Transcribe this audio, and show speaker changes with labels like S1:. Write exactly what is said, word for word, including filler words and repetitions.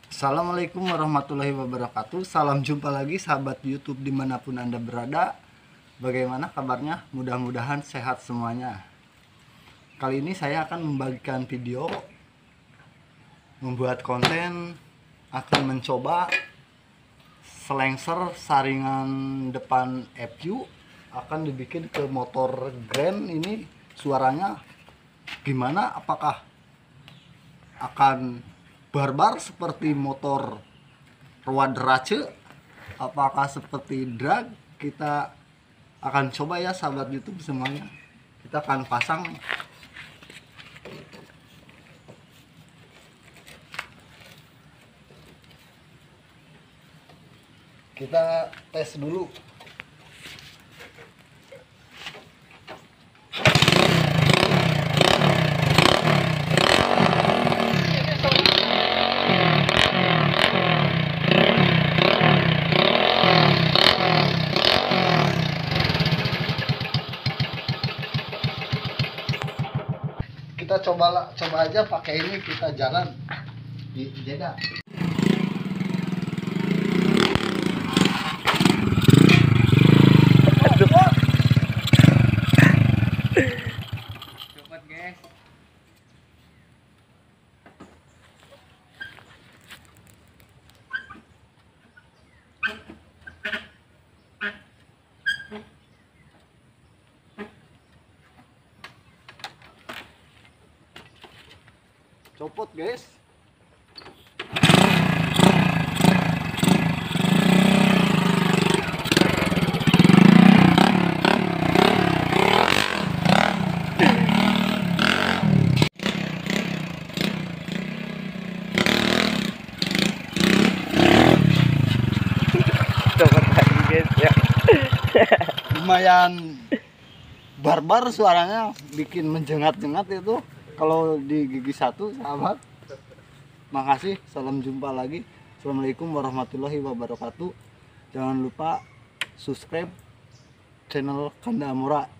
S1: Assalamualaikum warahmatullahi wabarakatuh. Salam jumpa lagi sahabat YouTube dimanapun Anda berada. Bagaimana kabarnya? Mudah-mudahan sehat semuanya. Kali ini saya akan membagikan video membuat konten, akan mencoba selengser saringan depan F U akan dibikin ke motor Grand. Ini suaranya gimana? Apakah akan barbar seperti motor Road-Race, apakah seperti drag? Kita akan coba ya sahabat YouTube semuanya. Kita akan pasang. Kita tes dulu. Kita coba coba aja pakai ini, kita jalan di Jeddah.
S2: Cepet guys.
S1: Copot guys.
S2: Cepet lagi guys ya.
S1: Lumayan barbar suaranya, bikin menjengat-jengat itu kalau di gigi satu sahabat. Makasih, salam jumpa lagi. Assalamualaikum warahmatullahi wabarakatuh. Jangan lupa subscribe channel Kanda Amora.